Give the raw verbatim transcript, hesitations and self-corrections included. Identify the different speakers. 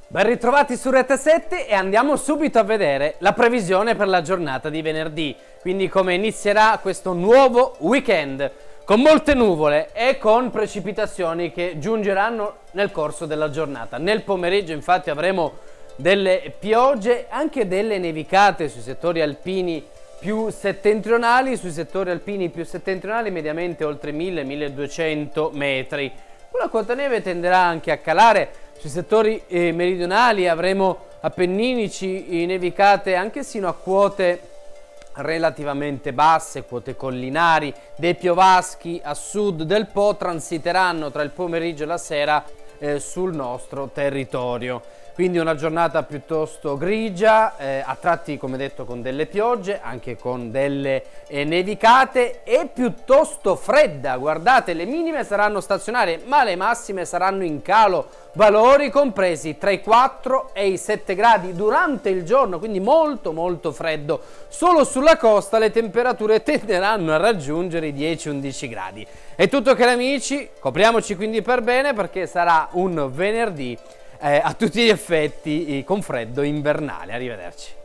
Speaker 1: Ben ritrovati su Rete sette e andiamo subito a vedere la previsione per la giornata di venerdì, quindi come inizierà questo nuovo weekend, con molte nuvole e con precipitazioni che giungeranno nel corso della giornata. Nel pomeriggio infatti avremo delle piogge, anche delle nevicate sui settori alpini più settentrionali, sui settori alpini più settentrionali mediamente oltre mille milleduecento metri. La quota neve tenderà anche a calare sui settori eh, meridionali, avremo appenninici, nevicate anche sino a quote relativamente basse, quote collinari. Dei piovaschi a sud del Po transiteranno tra il pomeriggio e la sera eh, sul nostro territorio. Quindi una giornata piuttosto grigia, eh, a tratti come detto con delle piogge, anche con delle eh, nevicate, e piuttosto fredda. Guardate, le minime saranno stazionarie ma le massime saranno in calo, valori compresi tra i quattro e i sette gradi durante il giorno, quindi molto molto freddo. Solo sulla costa le temperature tenderanno a raggiungere i dieci undici gradi. È tutto cari amici, copriamoci quindi per bene perché sarà un venerdì Eh, a tutti gli effetti eh, con freddo invernale. Arrivederci.